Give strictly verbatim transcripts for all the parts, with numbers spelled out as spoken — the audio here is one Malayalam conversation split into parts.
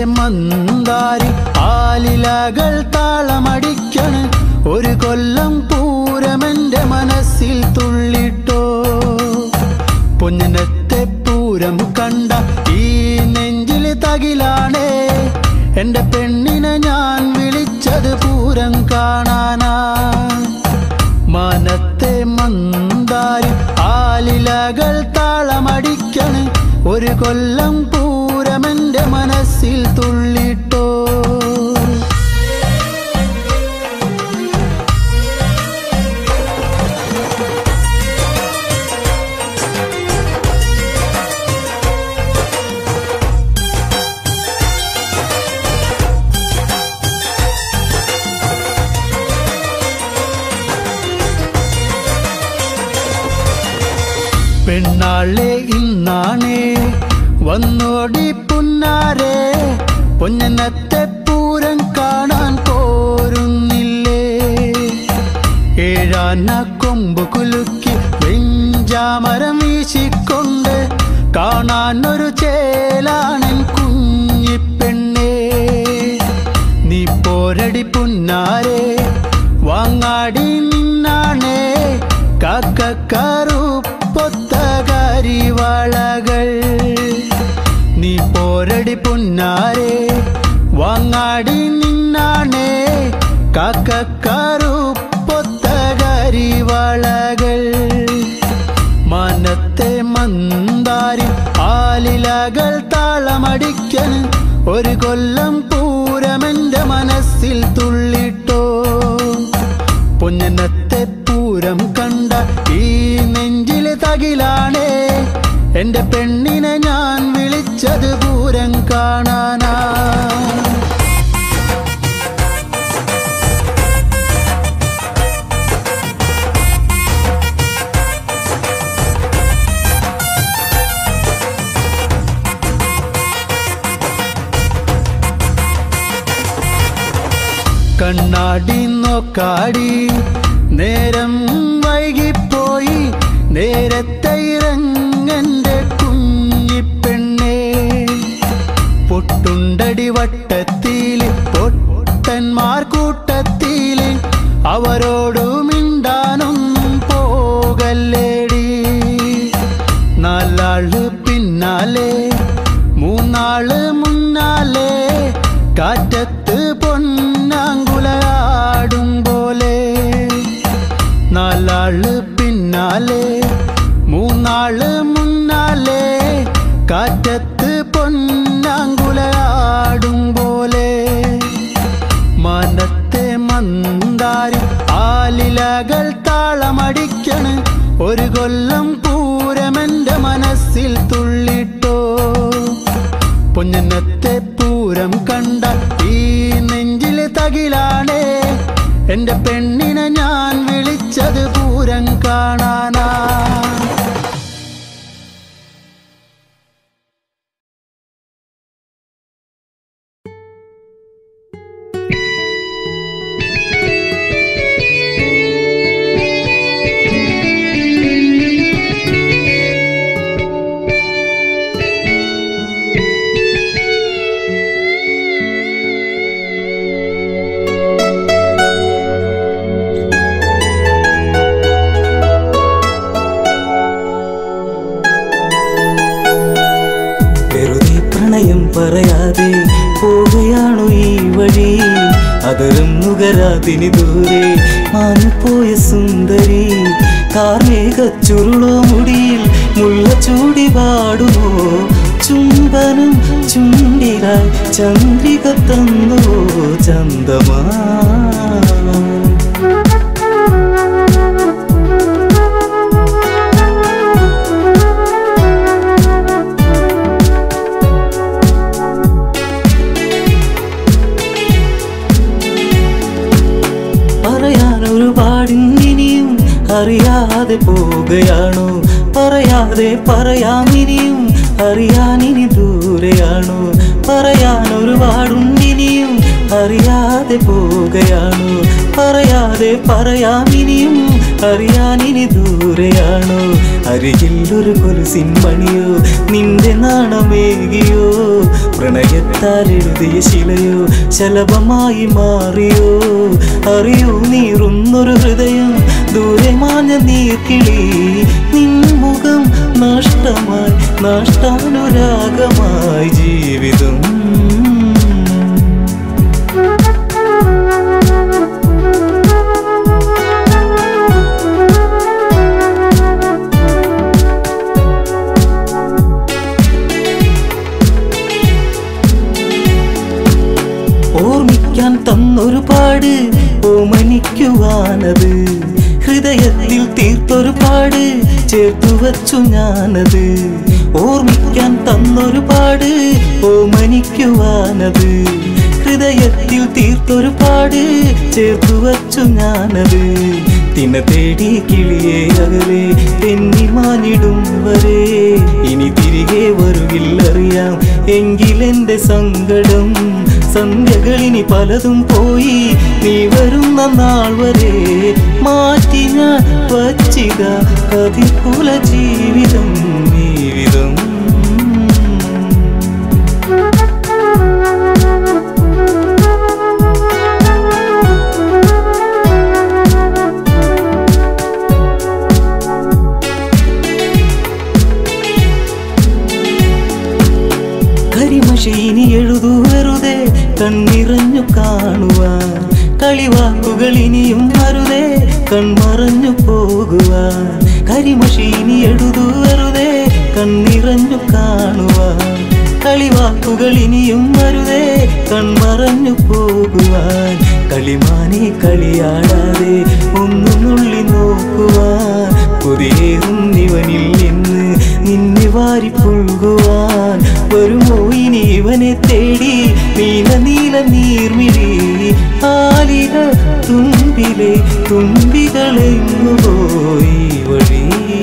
മന്ദാരി ആലിലകൾ താളമടിക്കണ് ഒരു കൊല്ലം പൂരമെന്റെ മനസ്സിൽ തുള്ളിട്ടോ പൊന്നിനത്തെ പൂരം കണ്ട ഈ നെഞ്ചിൽ തകിലാണേ എന്റെ പെണ്ണിനെ ഞാൻ വിളിച്ചത് പൂരം കാണാനാ മനത്തെ മന്ദാരി ആലിലകൾ താളമടിക്കണ് ഒരു കൊല്ലം പൂരമെന്റെ മനസ്സിൽ തുള്ളിട്ടോ പെണ്ണാളെ ഇന്നാണേ വന്നോടി പുന്നാരെ പൊന്നനത്തെ പൂരം കാണാൻ പോരുന്നില്ലേ ഏഴാന കൊമ്പ് കുലുക്കി വെഞ്ചാമരം വീശിക്കൊണ്ട് കാണാൻ ഒരു ചേലാണൻ കുഞ്ഞിപ്പെണ്ണേ നീ പോരടി പുന്നാരെ വാങ്ങാടി നിന്നാണേ കാക്കക്കാരു പൊത്തകരിവളകൾ നീ പോരടി പുന്നാരെ വാങ്ങാടി നിന്നാണേ കാക്കക്കാരു പൊത്തകരിവളകൾ മനത്തെ മന്ദാരി ആലിലകൾ താളമടിക്കൻ ഒരു കൊല്ലം പൂരമെന്റെ മനസ്സിൽ തുള്ളിട്ടോ പൊന്നനത്തെ പൂരം കണ്ട ഈ നെഞ്ചിലെ തകിലാണേ എന്റെ പെണ്ണിനെ ഞാൻ വിളിച്ചത് പൂരം കാണാനാ കണ്ണാടി നോക്കാടി നേരം വൈകിപ്പോയി നേരത്തെ ഇറങ്ങന്റെ കുഞ്ഞിപ്പെണ്ണേ പൊട്ടുണ്ടടി വട്ടത്തില് പൊട്ടന്മാർ കൂട്ടത്തില് അവരോടു മിണ്ടാനൊന്നും പോകല്ലേടി നാലാള് പിന്നാലെ മൂന്നാള് മുന്നാലെ കാറ്റത്ത് പൊന്നാങ്കുലയാടും പോലെ നാലാള് പിന്നാലെ മൂന്നാള് മുന്നാലെ കാറ്റത്ത് പൊന്നാങ്കുലയാടും പോലെ മനത്തെ മന്ദാരി ആലിലകൾ താളമടിക്കണ് ഒരു കൊല്ലം പൂരമെന്റെ മനസ്സിൽ തുള്ളിട്ടോ പൊന്നനത്തെ പൂരം കണ്ട ഈ നെഞ്ചിലെ തകിലാണേ എന്റെ പെണ്ണിനെ ഞാൻ വിളിച്ചത് പൂരം കാണാനാ പറയാതെ പോവുകയാണു ഈ വഴി അതരം നുകരാതിനി ദൂരെ മാഞ്ഞുപോയ സുന്ദരി കാർമേഘ ചുരുളോ മുടിയിൽ മുള്ള ചൂടി പാടുമോ ചുംബനം ചുണ്ടിലായി ചന്ദ്രിക തന്നോ ചന്ദമാ പറയാനൊരുപാടിനിയും അറിയാതെ പോവുകയാണോ പറയാതെ പറയാമിനിയും അറിയാനിനി ദൂരെയാണോ പറയാനൊരുപാടുണ്ടിനിയും അറിയാതെ പോവുകയാണോ പറയാതെ പറയാമിനിയും അറിയാനിനി ദൂരെയാണോ അരികിൽ ഒരു കൊലുസിൻ മണിയോ നിന്റെ നാണമേകിയോ പ്രണയത്താൽ എഴുതിയ ശിലയോ ശലഭമായി മാറിയോ അറിയൂ നീറുന്നൊരു ഹൃദയം ദൂരെ മാഞ്ഞ നീർക്കിളി നിൻ മുഖം നഷ്ടമായി നഷ്ടാനുരാഗമായി ജീവിതം ഓർമ്മിക്കാൻ തന്നൊരുപാട് ഓമനിക്കുവാനത് ഹൃദയത്തിൽ തീർത്തൊരുപാട് ചേർത്തു വച്ചു ഞാനത് ഓർമ്മിക്കാൻ തന്നൊരുപാട് ഓമനിക്കുവാനത് ഹൃദയത്തിൽ തീർത്തൊരുപാട് ചേർത്തു വച്ചു ഞാനത് തിന തേടി കിളിയെ അകലെ തെന്നി മാനിടും വരെ ഇനി തിരികെ വരുകില്ലറിയാം എങ്കിലെന്റെ സങ്കടം സന്ധ്യകളിനി പലതും പോയി നീ വരുന്ന നാൾ വരെ മാറ്റി ഞാൻ വച്ചിത കതികുല ജീവിതം ജീവിതം കരിമഷീനി എഴുതു വെറുതെ കണ്ണിറഞ്ഞു കാണുവാൻ കളിവാക്കുകൾ ഇനിയും അരുതേ കൺമറഞ്ഞു പോകുവാൻ കരിമഷീനി എഴുതു വെറുതെ കണ്ണിറഞ്ഞു കാണുവാൻ കളിവാക്കുകൾ ഇനിയും അരുതേ കൺമറഞ്ഞു പോകുവാൻ കളിമാനെ കളിയാടാതെ ഒന്നു നുള്ളി നോക്കുവാൻ പുതിയേറും ഇവനിൽ നിന്ന് നിന്നെ വാരി പുൽകുവാൻ വരുമോ ഇനി ഇവനെ തേടി നീല നീല നീർമിഴി ആലില തുമ്പിലെ തുമ്പികളെങ്ങു പോയി വഴി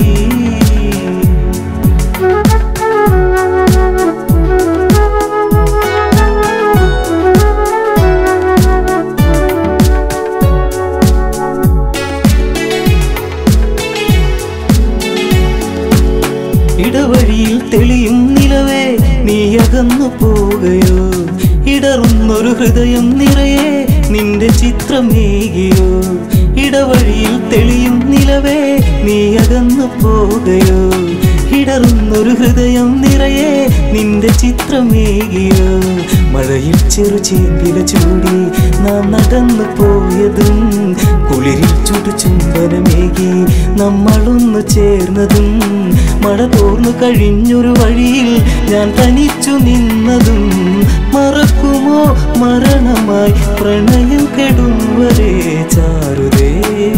ഇടവഴിയിൽ തെളിയും നിലവേ നീ അകന്നു പോകയോ ഇടറുന്നൊരു ഹൃദയം നിറയെ നിന്റെ ചിത്രമേകിയോ ഇടവഴിയിൽ തെളിയും നിലവേ നീ അകന്നു പോകയോ ഇടറുന്നൊരു ഹൃദയം നിറയെ നിന്റെ ചിത്രമേകിയോ മഴയിൽ ചെറു ചേമ്പില ചൂടി നാം നടന്നു പോയതും കുളിരിൽ ചുടു ചുംബനമേകി നമ്മളൊന്നു ചേർന്നതും മഴ തോർന്നു കഴിഞ്ഞൊരു വഴിയിൽ ഞാൻ തനിച്ചു നിന്നതും മറക്കുമോ മരണമായി പ്രണയം കെടും വരെ ചാരുതേ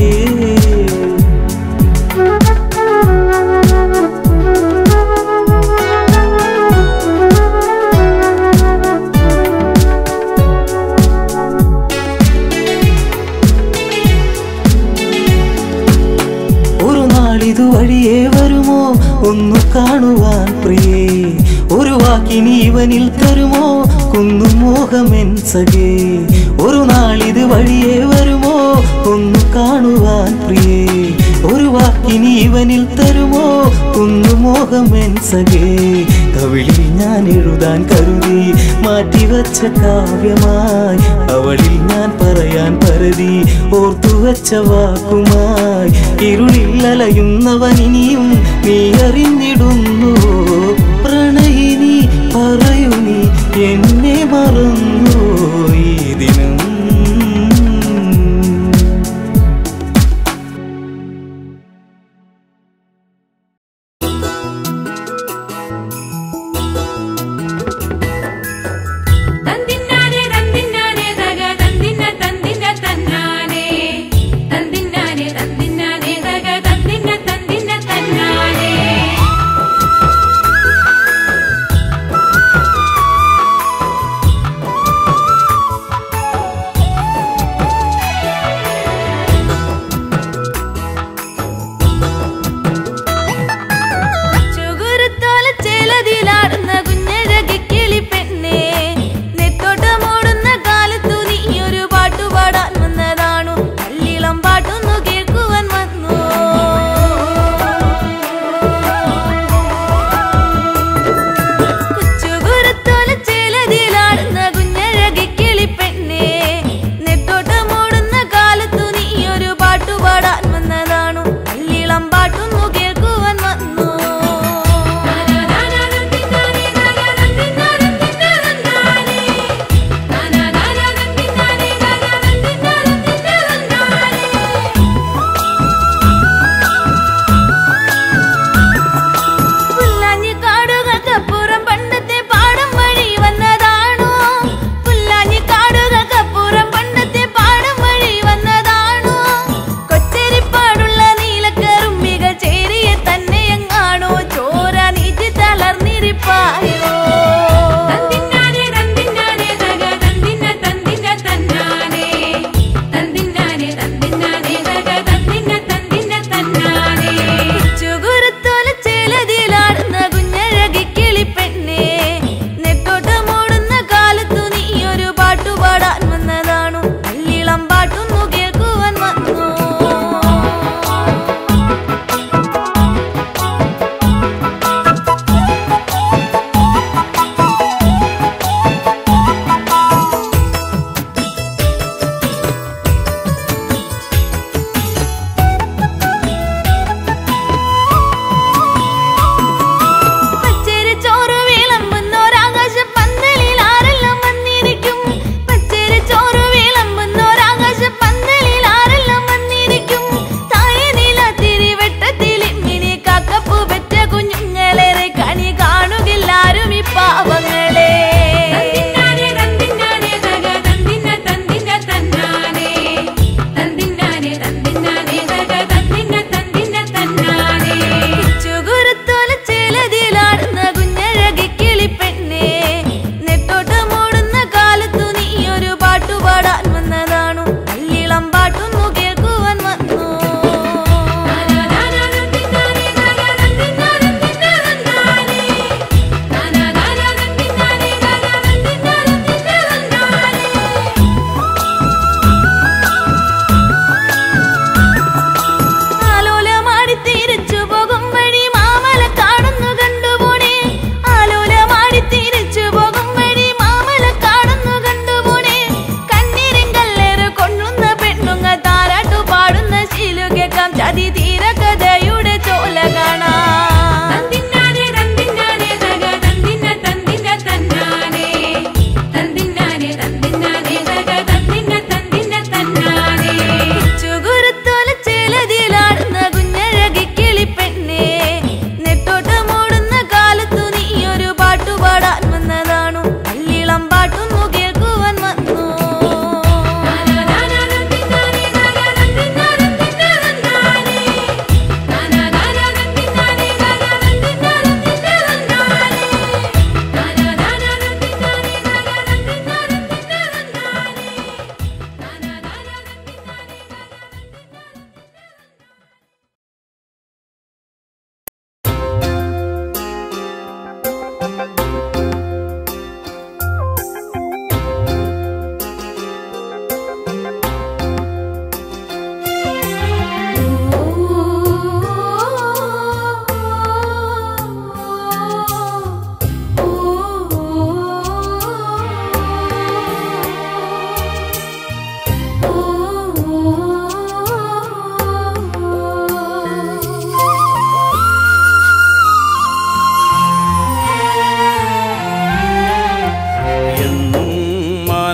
ഇതുവഴിയേ വരുമോ ഒന്നു കാണുവാൻ പ്രിയേ ഒരു വാക്കിനി ഇവനിൽ തരുമോ കുന്നു മോഹമെൻ സഖേ ഒരു നാളിത് വഴിയേ വരുമോ ഒന്നു കാണുവാൻ പ്രിയേ ഒരു വാക്കിനി ഇവനിൽ തരുമോ കുന്നു മോഹമെൻ സഖേ കവിളിൽ ഞാൻ എഴുതാൻ കരുതി മാറ്റിവച്ച കാവ്യമായി അവളിൽ ഞാൻ പറയാൻ പരതി ഓർത്തുവച്ച വാക്കുമായി ഇരുളിൽ അലയുന്നവനിനിയും നീ അറിഞ്ഞിടുന്നു പ്രണയിനി പറയൂ നീ എന്നെ മറന്നു ഈ ദിനം ചെല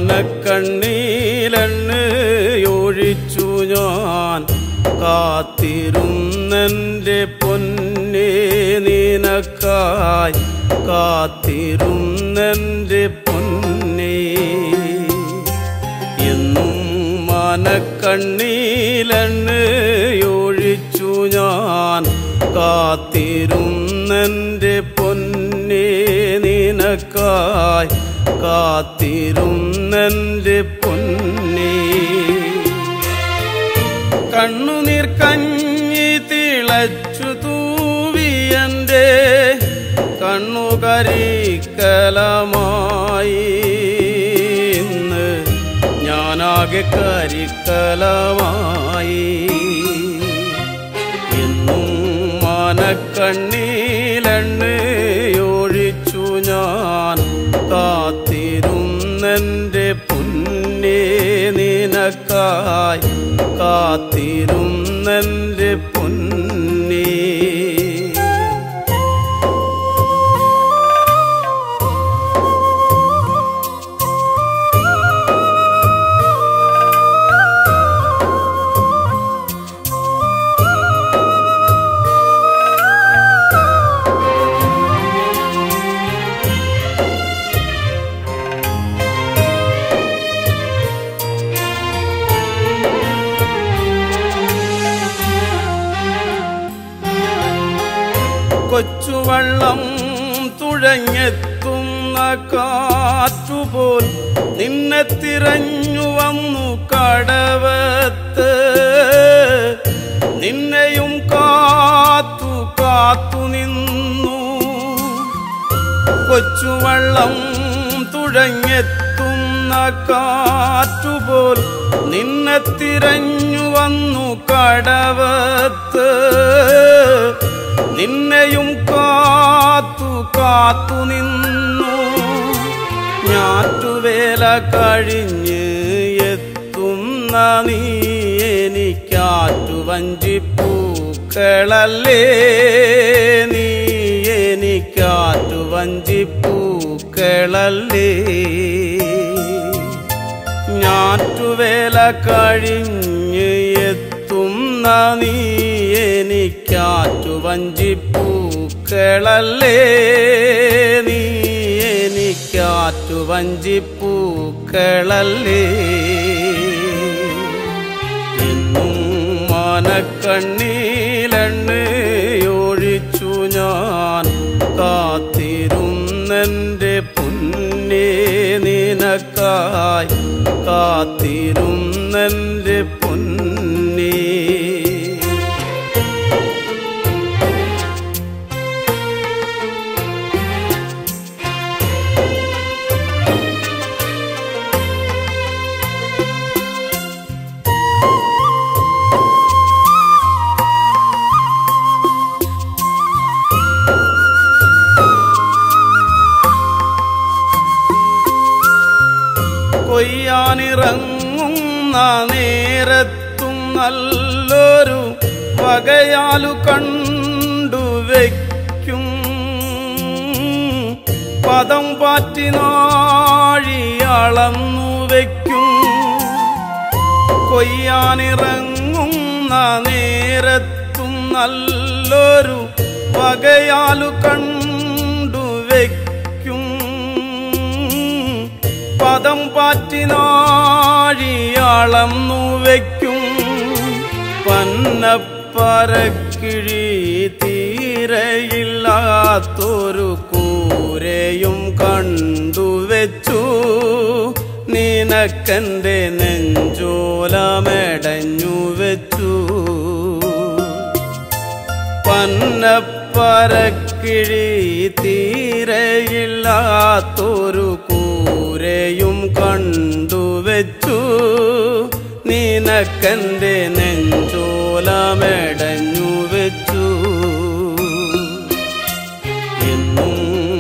മാനക്കണ്ണീലെണ്ണയൊഴിച്ചു ഞാൻ കാത്തിരുന്നെൻ്റെ പൊന്നേ നിനക്കായി കാത്തിരുന്നെൻ്റെ പൊന്നേ എന്നും മാനക്കണ്ണീലെണ്ണയൊഴിച്ചു ഞാൻ കാത്തിരുന്നെൻ്റെ പൊന്നേ നിനക്കായി കാത്തിരുന്നെൻ്റെ പൊന്നേ കണ്ണുനീർ കഞ്ഞി തിളച്ചു തൂവിയൻ്റെ കണ്ണുകരിക്കലമായി ഇന്ന് ഞാനാകെ കരിക്കലമായി എന്നും മാനക്കണ്ണീലെണ്ണയൊഴിച്ചു ഞാൻ കാത്തിരുന്നെൻ്റെ പൊന്നേ നിനക്കായി കാത്തിരുന്നെൻ്റെ പൊന്നേ കൊച്ചുവള്ളം തുഴഞ്ഞെത്തുന്ന കാറ്റുപോൽ നിന്നെ തിരഞ്ഞു വന്നു കടവത്ത് നിന്നെയും കാത്തു കാത്തു നിന്നു കൊച്ചുവള്ളം തുഴഞ്ഞെത്തുന്ന കാറ്റുപോൽ നിന്നെ തിരഞ്ഞു വന്നു കടവത്ത് നിന്നെയും കാത്തു കാത്തു നിന്നു ഞാറ്റുവേല കഴിഞ്ഞ് എത്തുന്ന നീ എനിക്കാറ്റുവഞ്ചിപ്പൂക്കളല്ലേ നീ എനിക്കാറ്റുവഞ്ചിപ്പൂക്കളല്ലേ ഞാറ്റുവേല കഴിഞ്ഞ് എത്തുന്ന നീ എനിക്കാറ്റുവഞ്ചിപ്പൂക്കളല്ലേ നീ എനിക്കാറ്റുവഞ്ചിപ്പൂക്കളല്ലേ എന്നും മാനക്കണ്ണീലെണ്ണയൊഴിച്ചു ഞാൻ കാത്തിരുന്നെൻ്റെ പൊന്നേ നിനക്കായി കാത്തിരുന്നെൻ്റെ പൊന്നേ കൊയ്യാനിറങ്ങുന്ന നേരത്തും നല്ലൊരു വകയാലു കണ്ടുവയ്ക്കും പദം പാറ്റി നാഴി അളന്നു വയ്ക്കും കൊയ്യാനിറങ്ങുന്ന നേരത്തും നല്ലൊരു വകയാലു കണ്ടുവയ്ക്കും പദം പാറ്റി നാഴി അളന്നു വയ്ക്കും പന്നപ്പരക്കിഴി തീരയില്ലാത്തൊരു കൂരയും കണ്ടുവെച്ചു നിനക്കെൻ്റെ നെഞ്ചോലമെടഞ്ഞു വെച്ചു പന്നപ്പരക്കിഴി തീരയില്ലാത്തൊരു കൂരയും കണ്ടുവെച്ചു നിനക്കെൻ്റെ നെഞ്ചോലമെടഞ്ഞു വെച്ചു എന്നും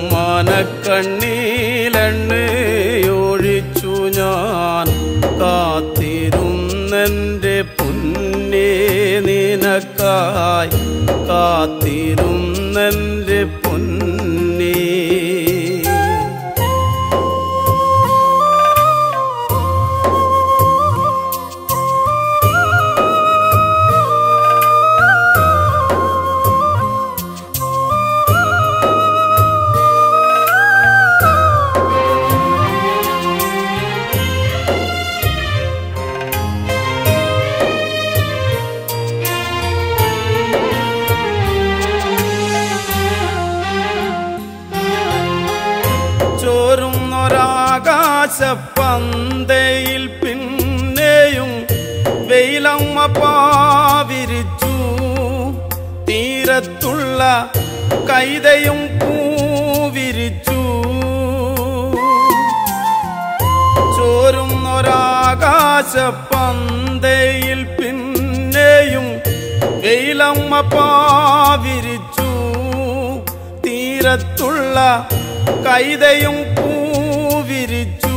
മാനക്കണ്ണീലെണ്ണയൊഴിച്ചു ഞാൻ കാത്തിരുന്നെൻ്റെ പൊന്നേ നിനക്കായി കാത്തിരുന്നെൻ്റെ പൊന്നേ ആകാശപ്പന്തയിൽ പിന്നെയും വെയിലമ്മ പാവിരിച്ചു തീരത്തുള്ള കൈതയും പൂവിരിച്ചു ചോരുന്നൊരാകാശപ്പന്തയിൽ പിന്നെയും വെയിലമ്മ പാവിരിച്ചു തീരത്തുള്ള കൈതയും പൂവിരിച്ചു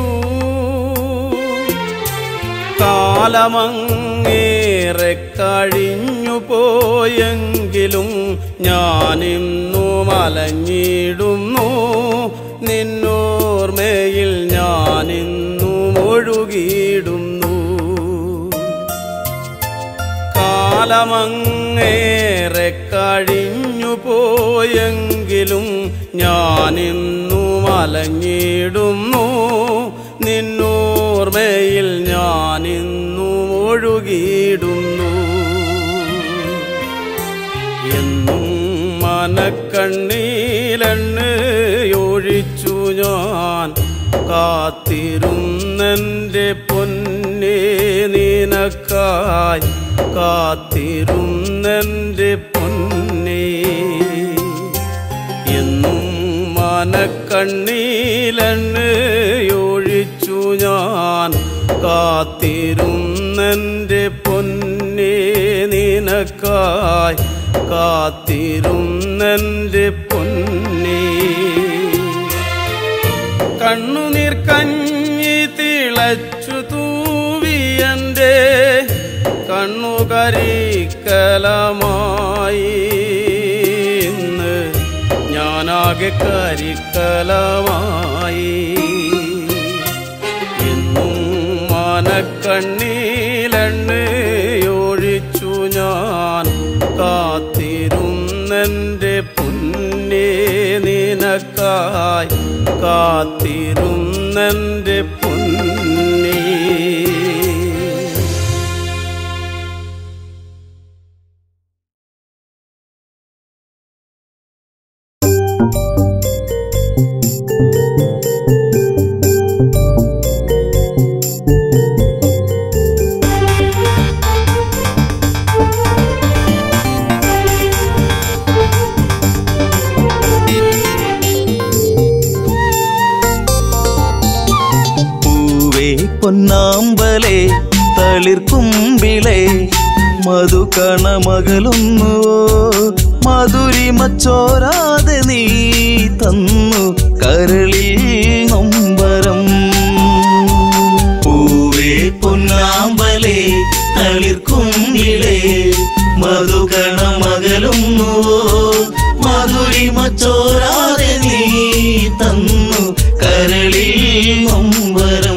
കാലമങ്ങേറെ കഴിഞ്ഞു പോയെങ്കിലും ഞാനിന്നു മലഞ്ഞിടുന്നു നിന്നോർമ്മയിൽ ഞാനിന്നു ഒഴുകിയിടുന്നു കാലമങ്ങേറെ കഴിഞ്ഞു പോയെങ്കിലും ഞാനിന്നു മലഞ്ഞിടുന്നു നിന്നോർമ്മയിൽ ഞാനിന്നു ഒഴുകിയിടുന്നു എന്നും മനക്കണ്ണീലെണ്ണയൊഴിച്ചു ഞാൻ കാത്തിരുന്നെൻ്റെ പൊന്നേ നിനക്കായി കാത്തിരുന്നെൻ്റെ പൊന്നേ എന്നും മനക്കണ്ണീലെണ്ണയൊഴിച്ചു ഞാൻ കാത്തിരുന്നെൻ്റെ പൊന്നേ നിനക്കായി കാത്തിരുന്നെൻ്റെ പൊന്നേ കണ്ണുനീർ കഞ്ഞി തിളച്ചു തൂവിയൻ്റെ കണ്ണുകരിക്കലമായി ഇന്ന് ഞാനാകെ കരിക്കലമായി എന്നും മനക്കണ്ണീലെണ്ണയൊഴിച്ചു ഞാൻ കാത്തിരുന്നെൻ്റെ പൊന്നേ നിനക്കായി കാത്തിരുന്നെൻ്റെ പൊന്നേ പൊന്നാമ്പലേ തളിർക്കുമ്പിളേ മധുകണമകലുന്നുവോ മധുരിമച്ചോരാതെ നീ തന്നു കരളിൽ നൊമ്പരം പൂവേ പൊന്നാമ്പലേ തളിർക്കുമ്പിളേ മധുകണമകലുന്നുവോ മധുരിമച്ചോരാതെ നീ തന്നു കരളിൽ നൊമ്പരം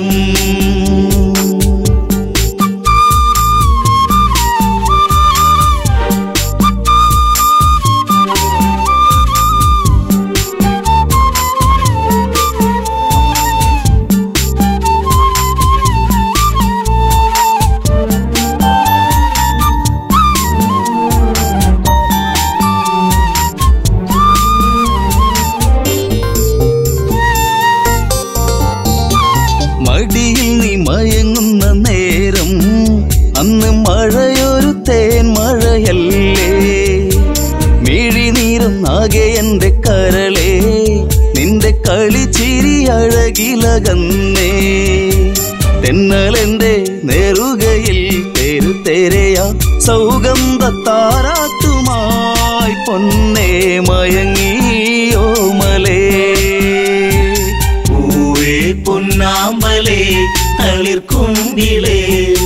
എന്റെ കരളേ നിന്റെ കളിച്ചിരി അഴകിലകന്നേ തെന്നലെന്റെ നെറുകയിൽ തെരുതെരയാ സൗഗന്ധ താരാട്ടുമായി പൊന്നേ മയങ്ങിയോമലേ പൂവേ പൊന്നാമ്പലേ തളിർക്കുമ്പിളേ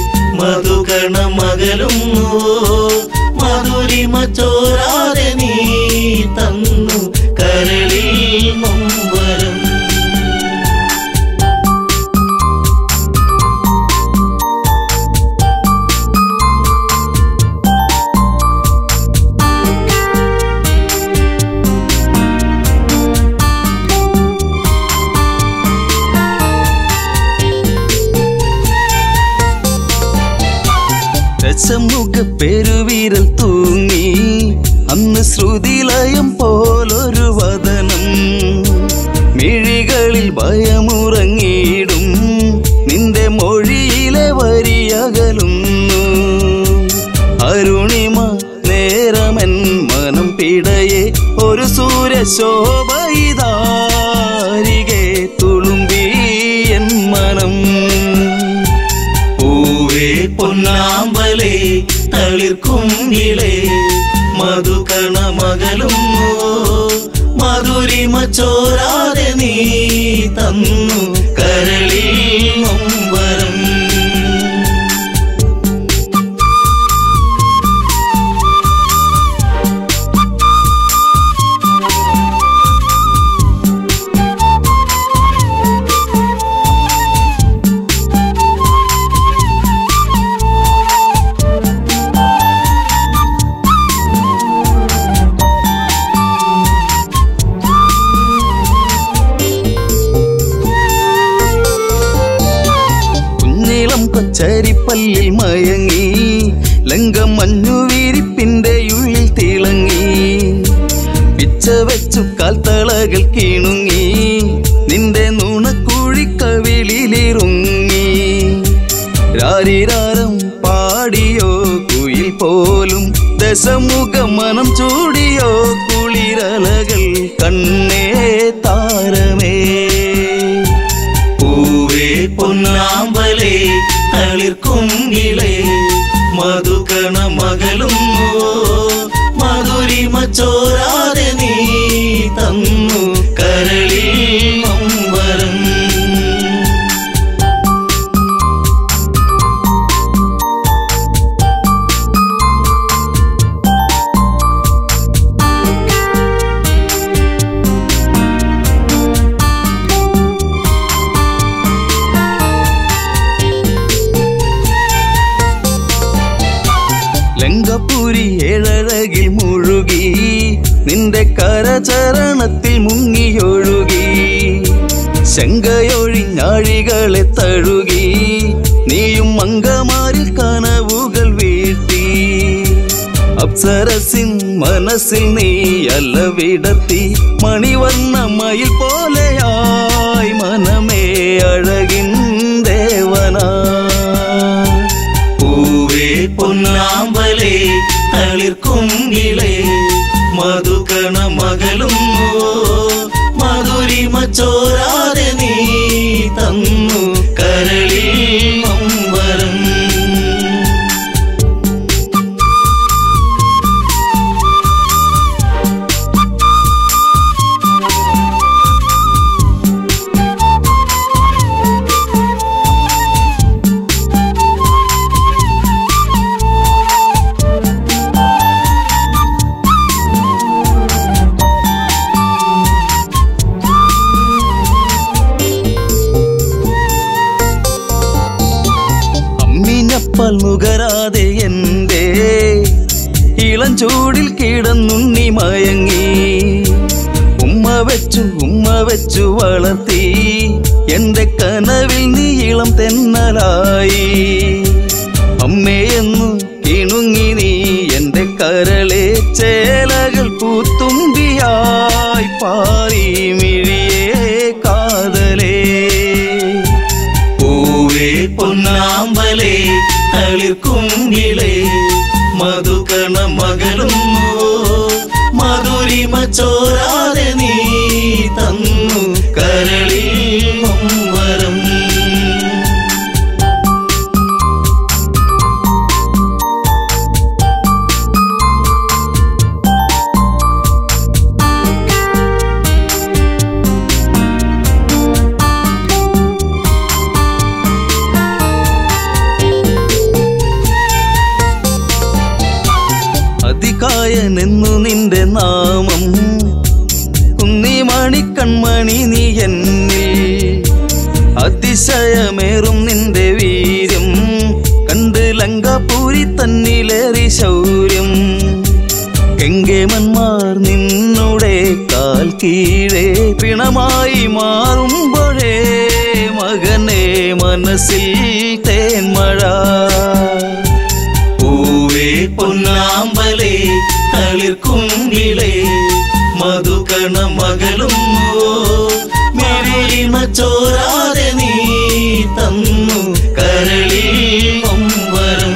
മധുകണമകലുന്നുവോ മധുരിമ ചോരാതെ നീ തന്നു കരളിൽ നൊമ്പരം രസമുഖ പെരുവിരൽ തൂങ്ങി അന്ന് ശ്രുതിലയം പോലൊരു വദനം മിഴികളിൽ ഭയമുറങ്ങിയിടും തളിർക്കുങ്കിളേ മധുകണ മകളുന്നു മധുരിമ ചോരാതെ നീ തന്നു കരളിൽ നൊമ്പരം. കൊച്ചരിപ്പല്ലിൽ മയങ്ങി ലങ്കം മഞ്ഞു വീരിപ്പിന്റെ ഉള്ളിൽ തിളങ്ങി പിച്ച വെച്ചു കാൽത്തളകൾ കീണുങ്ങി നിന്റെ നുണക്കുഴിക്കവിളിലിറുങ്ങി രാരിരാരം പാടിയോ കുയിൽ പോലും ദശമുഖ മനം ചൂടിയോ കുളിരലകൾ കണ്ണേ താരമേ പൂവേ പൊന്നാമ്പലേ തളിർക്കുങ്കിളേ മധുകണ മകളുന്നു മധുരിമ ചോരാതെ നീ തന്നു കരളിൽ നൊമ്പരം. ലങ്കപുരി ഏഴഴകിൽ മുഴുകി നിന്റെ കരചരണത്തിൽ മുങ്ങിയൊഴുകി ശങ്കയൊഴിഞ്ഞാഴികളെ തഴുകി നീയും മങ്കമാരിൽ കനവുകൾ വീഴ്ത്തി അപ്സരസിൻ മനസ്സിൽ നീ അല്ല വിടത്തി മണിവർണ്ണ മയിൽ പോലെയായി മനമേ അഴകിൻ ദേവനാ പൂവേ പൊന്നാമ്പലേ തളിർക്കുങ്കിളേ മധുകണ മകളുന്നു മധുരിമ ചോരാതെ നീ തന്നു കരളിൽ നൊമ്പരം. നുകരാതെ എന്റെ ഇളം ചൂടിൽ കിടന്നുണ്ണി മയങ്ങി ഉമ്മ വെച്ചു ഉമ്മ വെച്ചു വളർത്തി എന്റെ കനവിൽ നീ ഇളം തെന്നലായി അമ്മയെന്നു കിണുങ്ങി നീ എന്റെ കരളെ ചേലകൾ പൂത്തുമ്പിയായി പാറി മിഴിയേ കാതലേ പൂവേ പൊന്നാമ്പലേ തളിർക്കുങ്കിളേ മധുകണ മകളുന്നു മധുരിമ ചോരാതെ നീ തന്നു കരളിൽ നൊമ്പരം. അതികായനെന്നു നിന്റെ നാമം കുന്നിമണി കൺമണി നീ എന്നിൽ അതിശയമേറും നിന്റെ വീര്യം കണ്ട് ലങ്കാപുരി തന്നിലേറി ശൗര്യം കെങ്കേമന്മാർ നിന്നുടെ കാൽ കീഴേ പിണമായി മാറുമ്പോഴേ മകനെ മനസ്സിൽ തേന്മഴ പൂവേ പൊന്നാമ്പലേ തളിർക്കുങ്കിളേ മധുകണ മകളുന്നു മധുരിമ ചോരാതെ നീ തന്നു കരളിൽ നൊമ്പരം.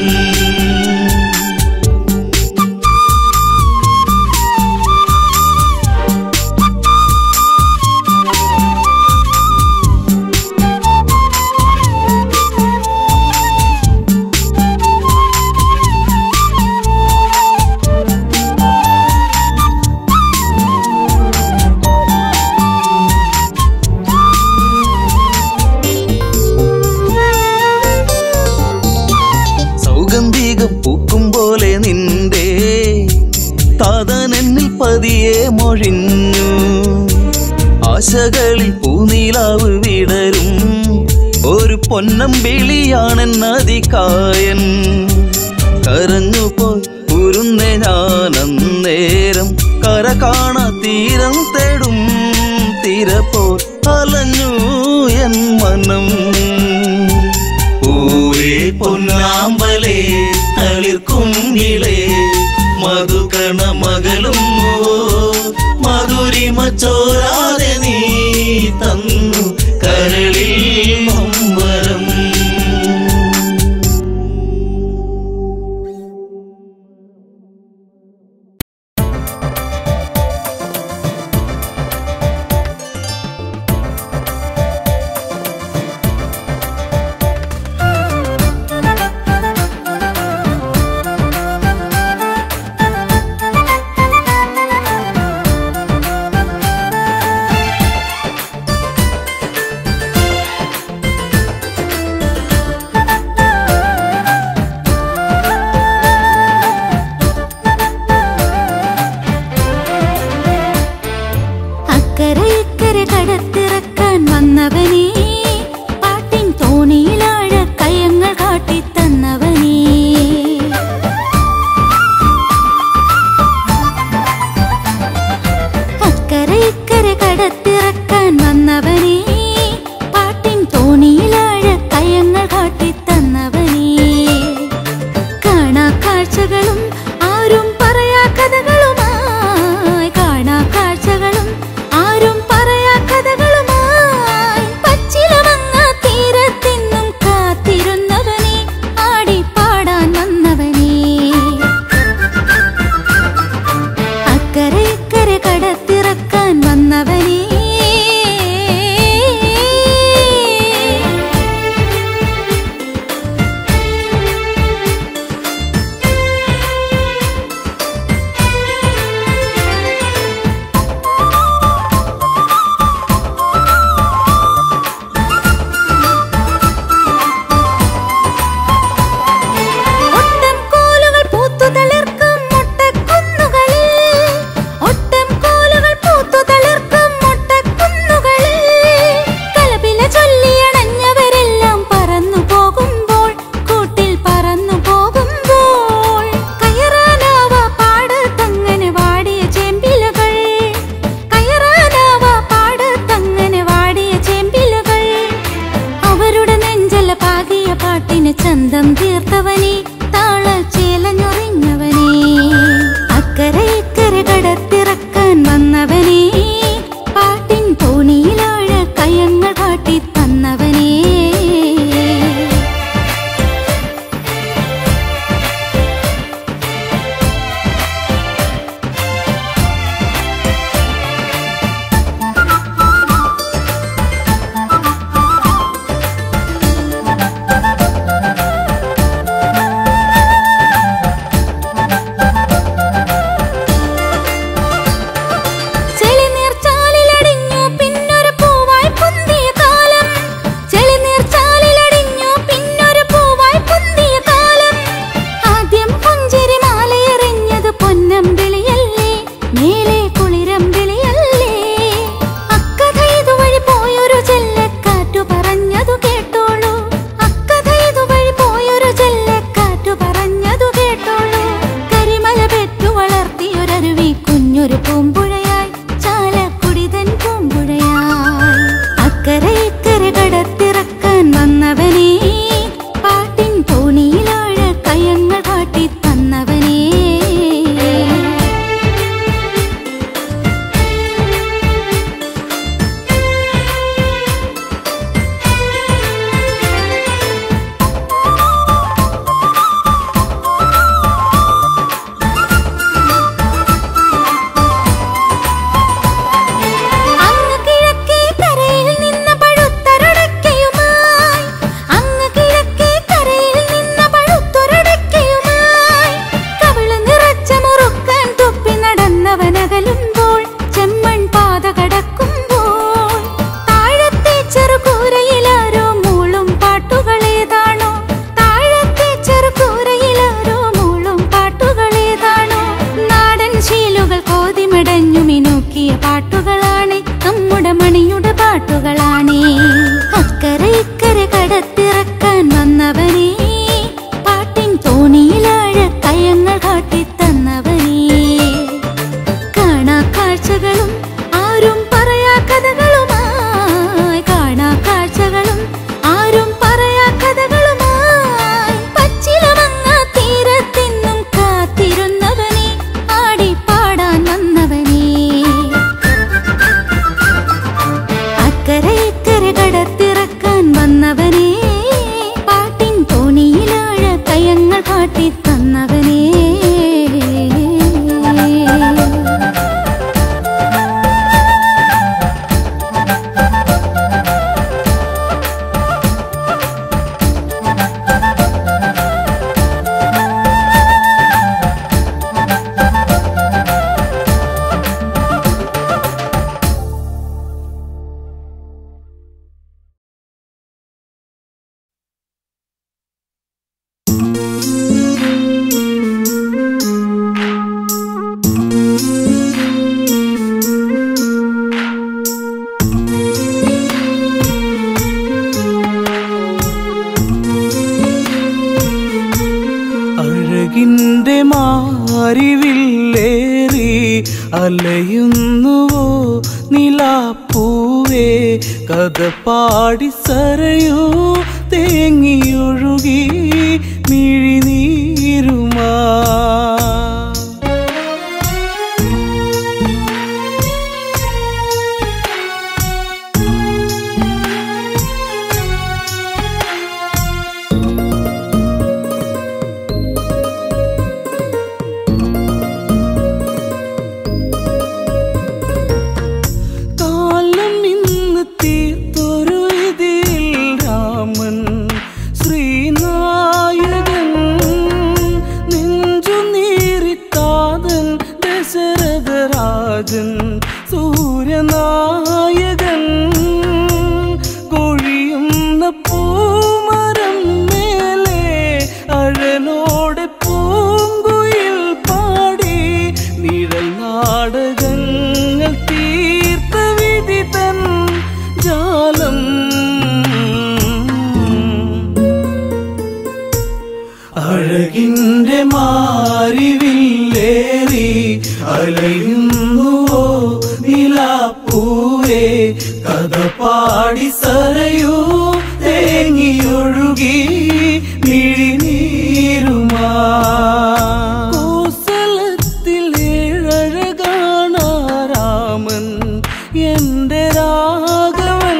പൂനിലാവ് വിടരും ഒരു പൊന്നമ്പിളിയാണെന്നതികായൻ. കരഞ്ഞുപോയി ഉരുന്നേ ഞാനന്നേരം, കര കാണാ തീരം തേടും തിരപ്പോ അലഞ്ഞു എൻ മനം. പൂവേ പൊന്നാമ്പലേ തളിർക്കുങ്കിളേ മധുകണ മകളും മധുരിമ ചോരാതെ നീ തന്നു കരളിൽ നൊമ്പരം. ചന്തം തീർത്തവനെ താളച്ചേലഞ്ഞൊറിഞ്ഞവനെ അക്കരെ ഇക്കരെ കടത്തിറക്കാൻ വന്നവനെ പാട്ടിൻ തോണിയിലാഴ കയങ്ങൾ കാട്ടി തന്നവനെ മാരിവില്ലേറി അലയുന്നുവോ നിലാപ്പൂവേ കഥ പാടി സരയൂ തേങ്ങിയൊഴുകി മിഴിനീരുമാ സൂര്യനായകൻ കൊഴിയുന്ന പൂമരം മേലെ അഴലോടെ പൂങ്കുയിൽ പാടി നിഴൽ നാടകങ്ങൾ തീർത്ത വിധി തൻ ജാലം അഴകിൻ്റെ മാരിവില്ലേറി അലയുന്നുവോ നിലാപ്പൂവേ കഥ പാടി സരയൂ തേങ്ങിയൊഴുകി മിഴിനീരുമാ കോസലത്തിൽ ഏഴഴകാണ രാമൻ എൻ്റെ രാഘവൻ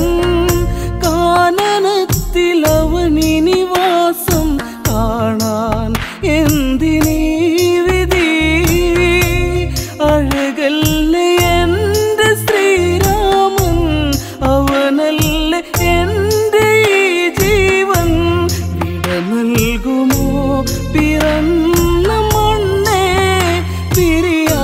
കാനനത്തിൽ അവനി നിവാസം കാണാൻ എന്തിനീ വിധി അഴകല്ലേ എൻ്റെ ശ്രീരാമൻ അവനല്ലേ എൻ്റെ ഈ ജീവൻ വിട നൽകുമോ പിറന്ന മണ്ണേ പിരിയാ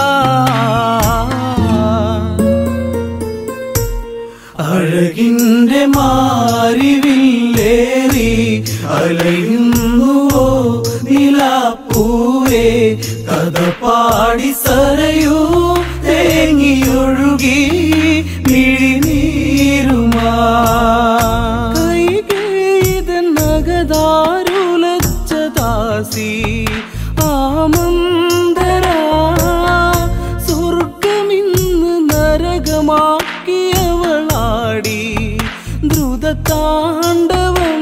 അഴകിൻ്റെ മാരിവില്ലേറി അലയുന്നുവോ നിലാപ്പൂവേ കഥ പാടി സരയൂ തേങ്ങിയൊഴുകി മിഴിനീരുമാ കൈകേയിതൻ നഗതാരുലച്ച ദാസി ആമന്തരാ സ്വർഗമിന്ന് നരകമാക്കിയവളാടി ദ്രുതതാണ്ഡവം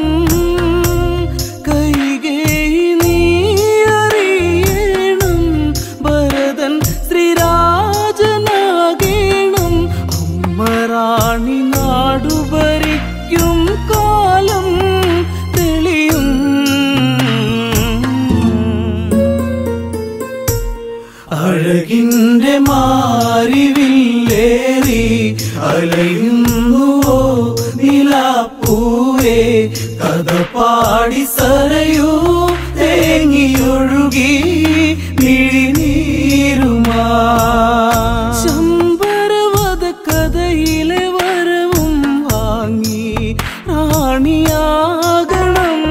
കൈകേയി നീ അറിയണം ഭരതൻ ശ്രീരാജനാകേണം അമ്മറാണി നാടു ഭരിക്കും കാലം തെളിയും അഴകിൻ്റെ മാരിവില്ലേറി അലയുന്നുവോ നിലാപ്പൂവേ കഥ പാടി സരയൂ തേങ്ങിയൊഴുകി മിഴിനീരുമാ ശമ്പരവധ കഥയിലെ വരവും വാങ്ങി റാണിയാകണം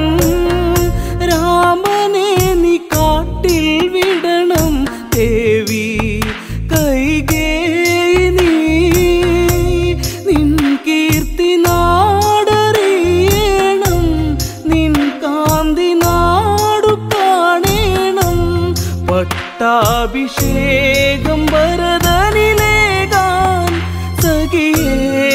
രാമനെ നീ കാട്ടിൽ വിടണം ദേവി കൈകേയി നീ നിൻ കീർത്തി നാടറിയണം നിൻ കാന്തി നാടു കാണേണം പട്ടാഭിഷേകം ഭരതനിലേകാൻ സഖിയേ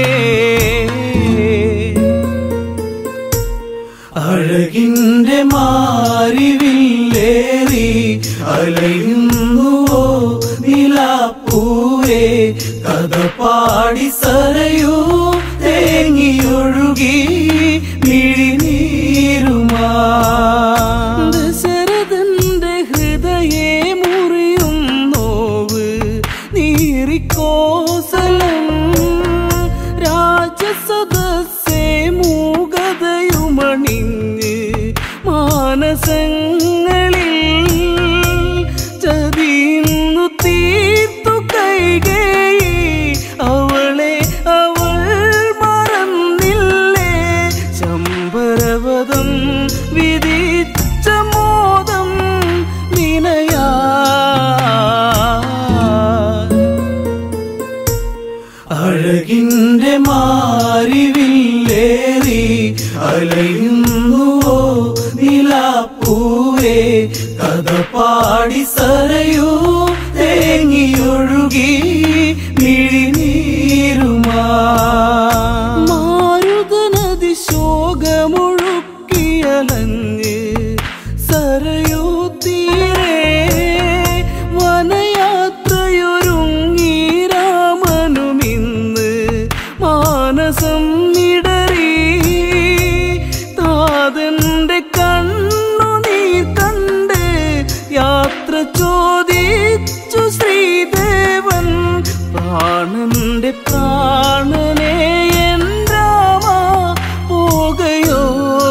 അഴകിൻ്റെ മാരിവില്ലേറി അലയുന്നുവോ നിലാപ്പൂവേ കഥ പാടി സരയൂ തേങ്ങിയൊഴുകി മിഴിനീരുമാ ദശരഥന്റെ ഹൃദയേ മുറിയും നോവ് നീറിക്കോസലം രാജസദസ്സേ മൂകതയുമണിഞ്ഞ് മാനസങ്ങളിൽ ചതിന്നു തീർത്തു കൈകേയി അവളെ അവൾ മറന്നില്ലേ ശമ്പരവധം വിധിച്ച മോദം വിനയാ അഴകിൻ്റെ മാരിവില്ലേറി അലയുന്നുവോ നിലാപ്പൂവേ കഥ കഥ പാടി സരയൂ തേങ്ങിയൊഴുകി മിഴിനീരുമാ മാരുതനദി ശോകമൊഴുക്കിയലഞ്ഞ് സരയൂ തീരെ വനയാത്രയൊരുങ്ങി രാമനുമിന്ന് മാനസം ഇടറി താതന്റെ കണ്ണുനീർ കണ്ട് യാത്ര ചോദിച്ചു ശ്രീദേവൻ പ്രാണന്റെ പ്രാണനെ എൻ രാമ പോകയോ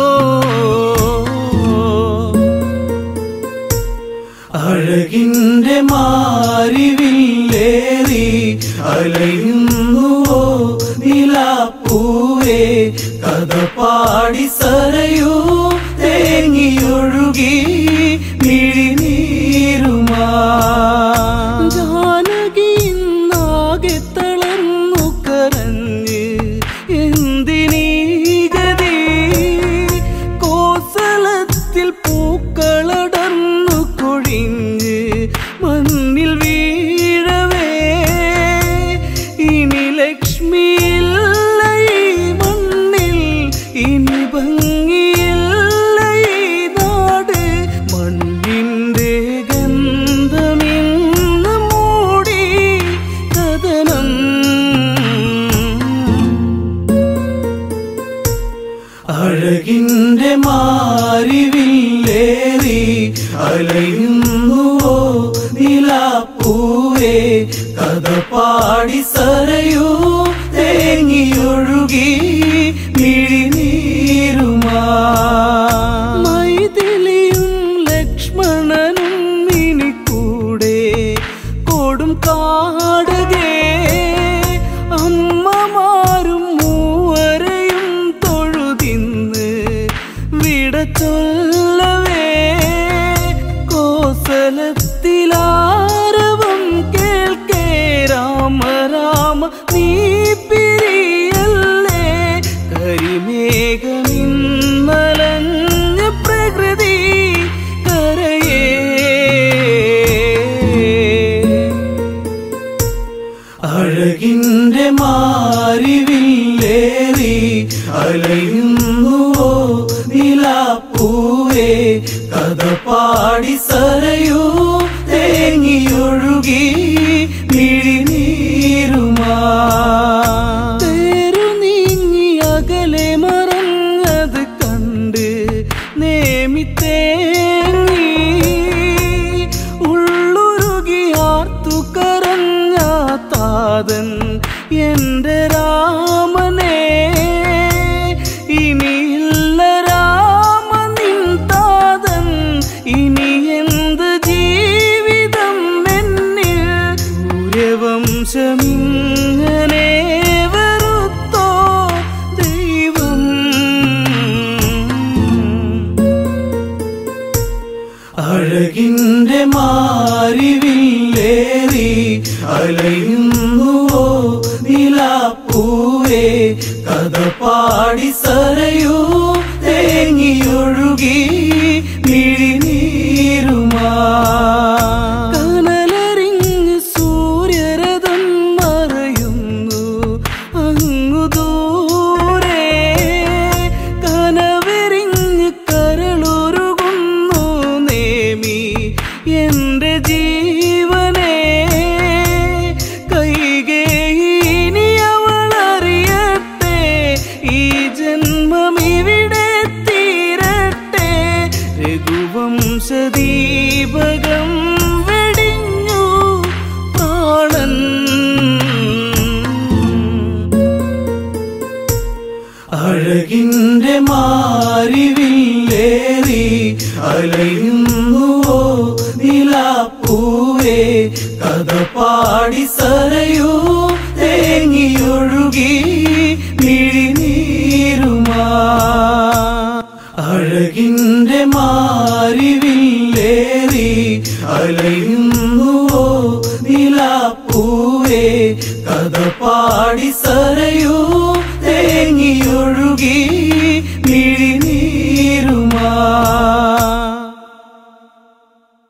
അഴകിന്റെ മാരിവില്ലേറി അലയുന്നുവോ നിലാപ്പൂവേ കഥ പാടി സരയൂ തേങ്ങിയൊഴുകി മിഴിനീരുമാ ജാനകി നാകെ തളർന്നു കരഞ്ഞ് എന്തിനീ ഗതി കോസലത്തിൽ പൂക്കളടർന്നു കൊഴിഞ്ഞ് മണ്ണിൽ വീഴവേ ഇനി ലക്ഷ്മിയില്ല ഈ മണ്ണിൽ ഇനി ഭംഗിയില്ല ഈ നാട് മണ്ണിന്റെ ഗന്ധമിന്ന് മൂടി കഥനം അഴകിന്റെ മാരിവില്ലേറി അലയുന്നുവോ നിലാപ്പൂവേ കഥ പാടി സരയൂ തേങ്ങിയൊഴുകി മിഴിനീരുമാ മൈഥിലിയും ലക്ഷ്മണനും ഇനി കൂടെ കൊടും കാടകേ അമ്മമാരും മൂവരെയും തൊഴുതിന്ന് വിട ചൊല്ലവേ കോസലത്തിലാരവം കേൾക്കേ രാമ രാമ നീ പിരിയല്ലേ കരിമേഘമിന്നലഞ്ഞ പ്രകൃതി കരയേ അഴകിന്റെ മാരിവില്ലേറി അലയുന്നുവോ നിലാപ്പൂവേ കഥ പാടി സരയൂ തേങ്ങിയൊഴുകി മിഴിനീരുമാ തേരു നീങ്ങി അകലെ മറഞ്ഞത് കണ്ട് നേമി തേങ്ങി ഉള്ളുരുകി ആർത്തു കരഞ്ഞ താതൻ എന്റെ രാമനെ ഇനിയില്ല രാമ നിൻ താതൻ ഇനി എന്ത് ജീവിതം എന്നിൽ സൂര്യവംശമിങ്ങനെ വെറുത്തോ ദൈവം അഴകിന്റെ മാരിവില്ലേറി അലയുന്നുവോ നിലാപ്പൂവേ കഥ പാടി സരയൂ തേങ്ങിയൊഴുകി മിഴിനീരുമാ കനലറിഞ്ഞ് സൂര്യരഥം മറയുന്നു അങ്ങു ദൂരെ കനവെറിഞ്ഞ് കരളുരുകുന്നു നേമി എന്റെ ജീവനെ കൈകേയിനി അവളറിയട്ടെ ഈ ജന്മമിവിടെ തീരട്ടെ രഘുവംശദീപകം വെടിഞ്ഞു പ്രാണൻ അഴകിന്റെ മാരിവില്ലേറി അലയുന്നുവോ നിലാപ്പൂവേ കഥ പാടി സരയൂ തേങ്ങിയൊഴുകി മിഴിനീരുമാ അഴകിന്റെ മാരിവില്ലേറി അലയുന്നുവോ നിലാപ്പൂവേ കഥ പാടി സരയൂ തേങ്ങിയൊഴുകി മിഴിനീരുമാ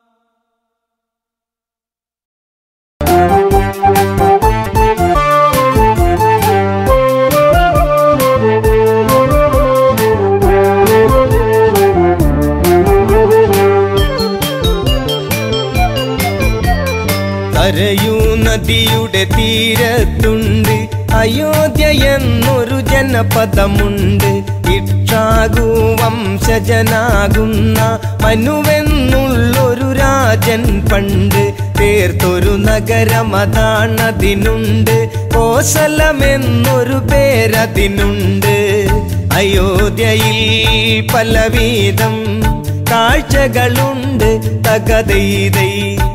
നദിയുടെ തീരത്തുണ്ട് അയോധ്യ എന്നൊരു ജനപദമുണ്ട്. ഇക്ഷാകു വംശജനാകുന്ന മനുവെന്നുള്ളൊരു രാജൻ പണ്ട് തീർത്തൊരു നഗരമതാണതിനുണ്ട്. കോസലമെന്നൊരു പേരതിനുണ്ട്. അയോധ്യയിൽ പലവിധം കാഴ്ചകളുണ്ട്. തകതൈതൈ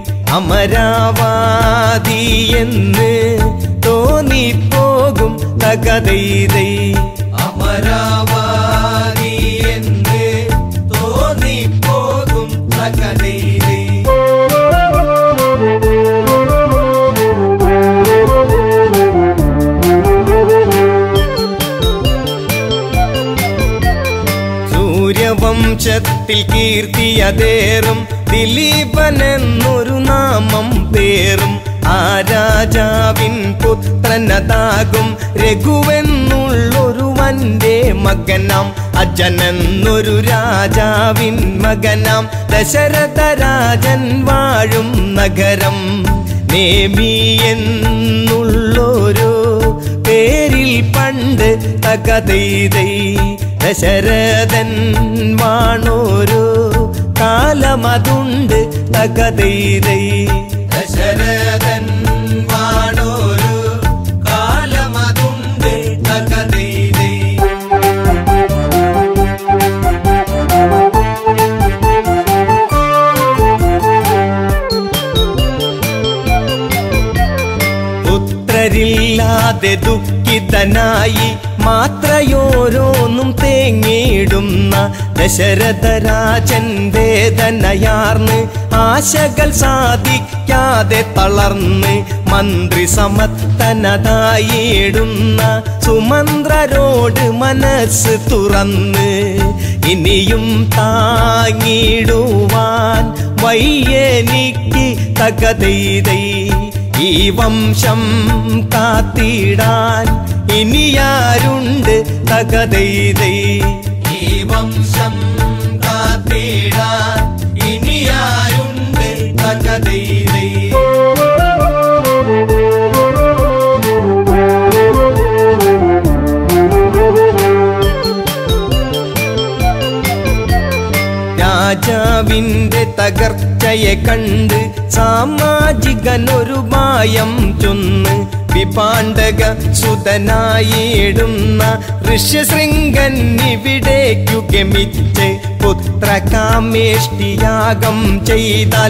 അമരാവാതി എന്ന് തോന്നിപ്പോകും. തകതൈതൈ അമരാവാതി എന്ന് തോന്നിപ്പോകും. തകതൈതൈ സൂര്യവംശത്തിൽ കീർത്തിയതേറും ദിലീപനെന്നൊരു നാമം പേറും. ആ രാജാവിൻ പുത്രനതാകും രഘുവെന്നുള്ളൊരു വന്റെ മകനാം. അജനെന്നൊരു രാജാവിൻ മകനാം. ദശരഥ രാജൻ വാഴും നഗരം നേമി എന്നുള്ളൊരു പേരിൽ പണ്ട് തകതൈതൈ ദശരഥൻ വാണോരു കാലമതുണ്ട്. തകതൈതൈ ദശരഥൻ വാണോരു കാലമതുണ്ട്. തകതൈതൈ പുത്രരില്ലാതെ ദുഃഖിതനായി മാത്രയോരോന്നും തേങ്ങിയിടുന്ന ദശരഥരാജൻ വേദനയാർന്ന് ആശകൾ സാധിക്കാതെ തളർന്ന് മന്ത്രി സമത്തനതായിടുന്ന സുമന്ത്രരോട് മനസ്സ് തുറന്ന് ഇനിയും താങ്ങിടുവാൻ വയ്യെനിക്ക് തകതൈതൈ ഈ വംശം കാത്തിടാൻ ഇനിയാരുണ്ട്. തകതൈതൈ ഈ വംശം കാത്തിടാൻ ഇനിയാരുണ്ട്. തകതൈതൈ രാജാവിന്റെ തകർച്ചയെ കണ്ട് സാമാജികനൊരു മായം ചൊന്ന് വിപാണ്ഡക സുതനായിടുന്ന ഋഷ്യശൃംഗൻ ഇവിടേക്കു ഗമിച്ച് പുത്രകാമേഷ്ടിയാഗം ചെയ്താൽ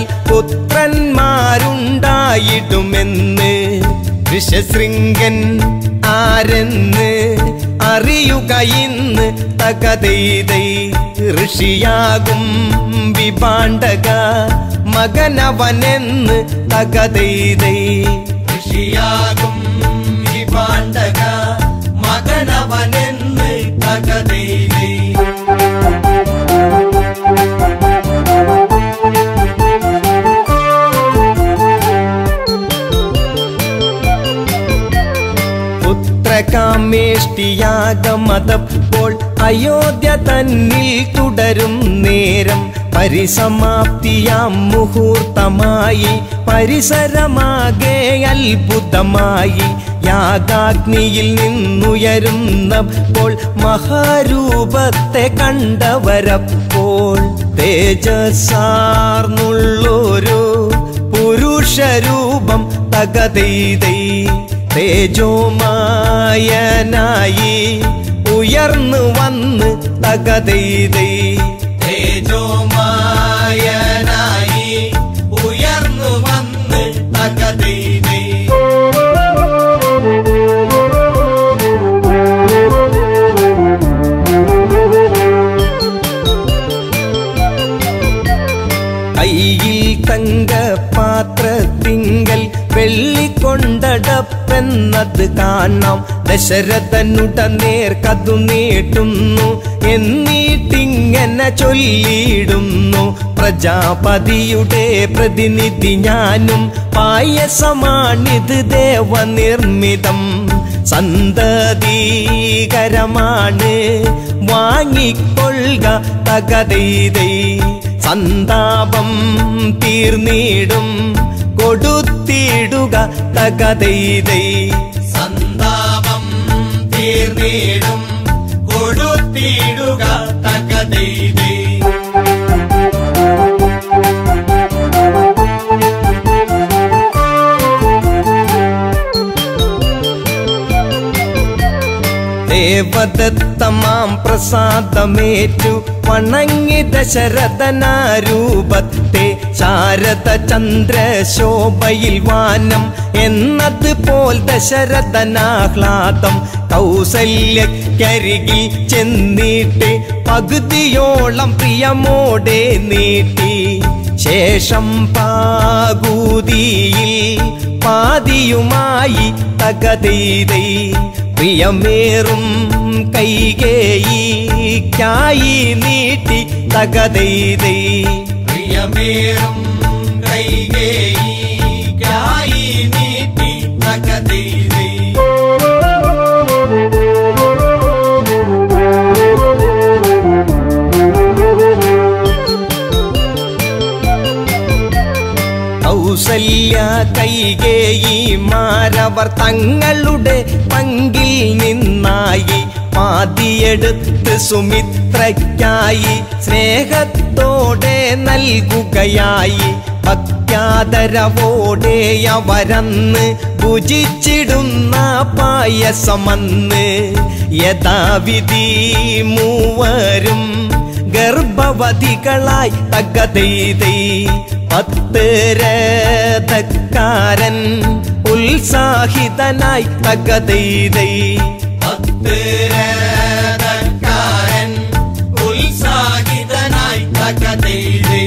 പുത്രന്മാരുണ്ടായിടുമെന്ന് ഋഷ്യശൃംഗൻ ആരെന്ന് അറിയുക ഇന്ന്. തകതൈതൈ ഋഷിയാകും വിപാണ്ഡക മകനവനെന്ന്. തകതൈതൈ ഋഷിയാകും വിപാണ്ഡക മകനവനെന്ന്. തകതൈതൈ പുത്രകാമേഷ്ടിയാഗമതപ്പോൾ അയോധ്യ തന്നിൽ തുടരും നേരം പരിസമാപ്തിയാം മുഹൂർത്തമായി പരിസരമാകെ അത്ഭുതമായി. യാഗാഗ്നിയിൽ നിന്നുയരുന്നപ്പോൾ മഹാരൂപത്തെ കണ്ടവരപ്പോൾ തേജസ്സാർന്നുള്ളൊരു പുരുഷരൂപം. തകതൈതൈ തേജോമായനായി ഉയർന്നു വന്ന്. തകതൈതൈ തേജോമായനായി ഉയർന്നു വന്ന്. തകതൈതൈ കയ്യിൽ തങ്കപാത്രത്തിങ്കൽ വെള്ളിക്കൊണ്ടടപ്പെന്നത് കാണാം. ദശരഥനുട നേർക്കതു നീട്ടുന്നു. എന്നിട്ടിങ്ങനെ ചൊല്ലിയിടുന്നു. പ്രജാപതിയുടെ പ്രതിനിധി ഞാനും പായസമാണിത് ദേവനിർമ്മിതം. സന്തതീകരമാണ് വാങ്ങിക്കൊള്ളുക. തകതൈതൈ സന്താപം തീർന്നിടും കൊടുത്തിടുക തകതൈതൈ. സന്താപം തീർന്നിടും കൊടുത്തിടുക തകതൈതൈ. ദേവദത്തമാം പ്രസാദമേറ്റു വണങ്ങി ദശരഥനാരൂപത്തെ ശാരദ ചന്ദ്രശോഭയിൽ വാനം എന്നതുപോൽ ദശരഥനാഹ്ലാദം കൗസല്യക്കരികിൽ ചെന്നിട്ട് പകുതിയോളം പ്രിയമോടെ നീട്ടി. ശേഷം പാകൂതിയിൽ പാതിയുമായി തകതൈതൈ. പ്രിയമേറും കൈകേയിക്കായി നീട്ടി തകതൈതൈ. പ്രിയമേറും കൈകേയിക്കായി നീട്ടി തകതൈതൈ. കൗസല്യ കൈകേയിമാരവർ തങ്ങളുടെ പങ്കിൽ നിന്നായി പാതിയെടുത്ത് സുമിത്രയ്ക്കായി സ്നേഹത്തോടെ നൽകുകയായി. ഭക്യാദരവോടെ അവരന്ന് ഭുജിച്ചിടുന്ന പായസമന്ന് യഥാവിധി മൂവരും ഗർഭവതികളായി തകതൈതൈ. പത്ത് രഥക്കാരൻ ഉത്സാഹിതനായി തകതൈതൈ. പത്ത് രഥക്കാരൻ ഉത്സാഹിതനായി തകതൈതൈ.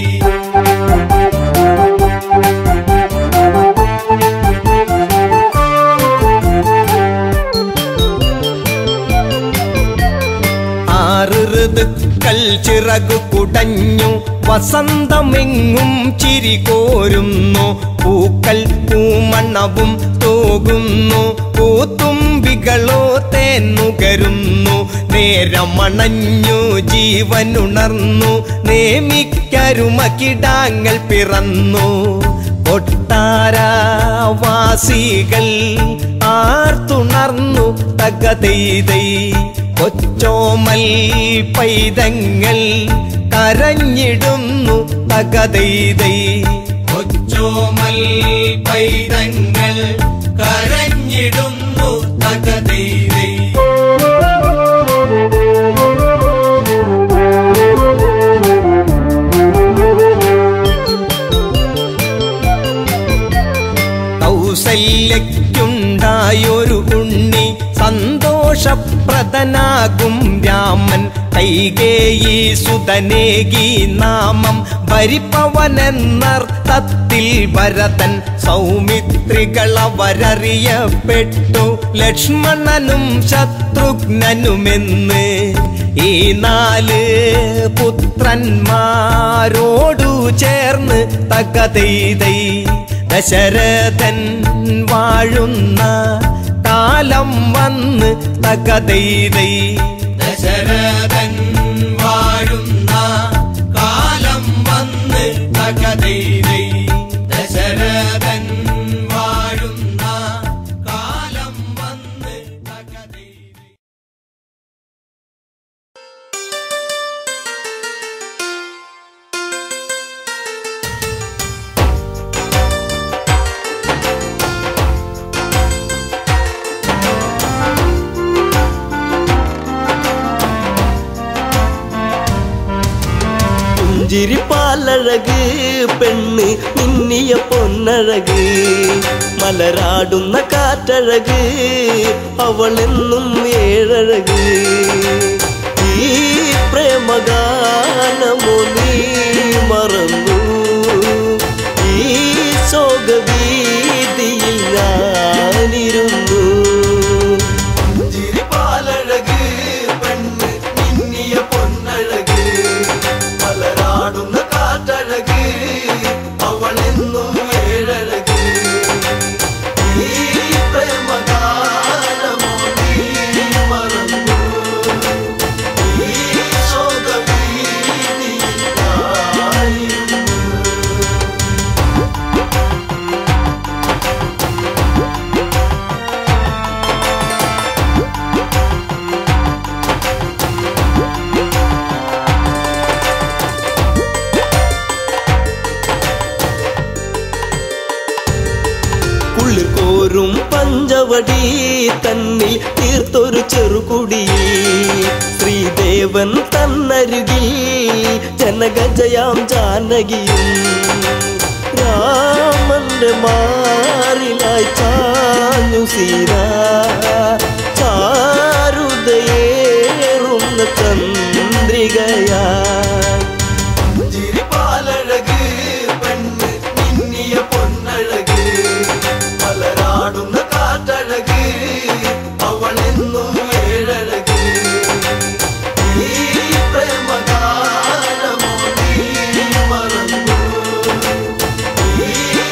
ആറ് ഋതുക്കൾ ചിറകു കുടഞ്ഞു വസന്തമെങ്ങും ചിരികോരുന്നു. പൂക്കൾ പൂമണ്ണവും തൂകുന്നു പൂത്തുമ്പികളോ തേന്നുകരുന്നു. നേരമണഞ്ഞു ജീവനുണർന്നു നേമിക്കരുമകിടാങ്ങൾ പിറന്നു. കൊട്ടാരവാസികൾ ആർത്തുണർന്നു തകതൈതൈ. കൊച്ചോമൽ പൈതങ്ങൾ കരഞ്ഞിടുന്നു തകതൈതൈ. കൊച്ചോമൽ പൈതങ്ങൾ കരഞ്ഞിടുന്നു തകതൈതൈ. കൗസല്യയ്ക്കുണ്ടായൊരു ഉണ്ണി സന്തോഷപ്രദനാകും രാമൻ. കൈകേയി സുതനേകി നാമം ഭരിപ്പവനെന്നർത്ഥത്തിൽ ഭരതൻ. സൗമിത്രികളവരറിയപ്പെട്ടു ലക്ഷ്മണനും ശത്രുഘ്നനുമെന്ന്. ഈ നാല് പുത്രന്മാരോടു ചേർന്ന് തകതൈതൈ. ദശരഥൻ വാഴുന്ന കാലം വന്ന് തകതൈതൈ. ദശരഥൻ വാഴുന്ന കാലം വന്ന് തകതൈതൈ. ദശരഥൻ വാഴുന്ന കാലം വന്ന് തകതൈതൈ. പുഞ്ചിരിപ്പാലഴക് പെണ്ണ് മിന്നിയ പൊന്നഴക് മലരാടുന്ന കാറ്റഴക് അവളെന്നും ഏഴഴക്. ഈ പ്രേമഗാനമോ നീ മറന്നു ഈ ശോകവീതിയിൽ ഞാനിരുന്നു. പുഞ്ചിരിപ്പാലഴക് പെണ്ണ് മിന്നിയ പൊന്നഴക് മലരാടുന്ന കാറ്റഴക് അവളെന്നും ഏഴഴക്. ഈ പ്രേമഗാനമോ നീ മറന്നു ഈ ശോകവീതിയിൽ സന്ധിയിൽ ശ്രീദേവൻ തന്നരുകിൽ ജനകജയാം ജാനകിയും രാമന്റെ മാറിലായി ചാഞ്ഞു സീത ചാരുതയേറുന്ന ചന്ദ്രികയാ ചിരിപ്പാലഴക് പെണ്ണ് മിന്നിയ പൊന്നഴക് മലരാടുന്ന കാറ്റഴക് അവളെന്നും ഏഴഴക് ഈ പ്രേമഗാനമോ നീ മറന്നു ഈ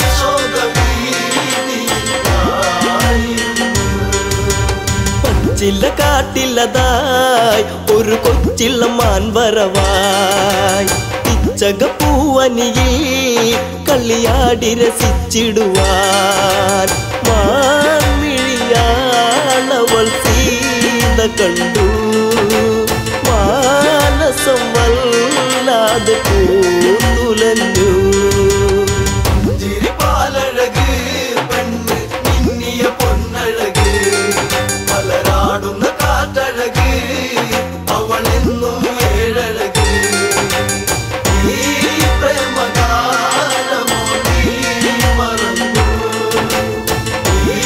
ശോകഭീതിയായിരുന്നു പച്ചില കാട്ടിലതായി ഒരു കൊച്ചില്ല മാൻവരവായി പിച്ചക പൂവനിയിൽ കളിയാടി രസിച്ചിടുവാൻ മാൻമിഴിയാണവൾ സീത കണ്ടു മാനസം വല്ലാതെ പൂത്തുലഞ്ഞു ചിരിപ്പാലഴക് പെണ്ണ് മിന്നിയ പൊന്നഴക് മലരാടുന്ന കാറ്റഴക് അവളെന്നും ഏഴഴക് ഈ പ്രേമഗാനമോ നീ മറന്നു ഈ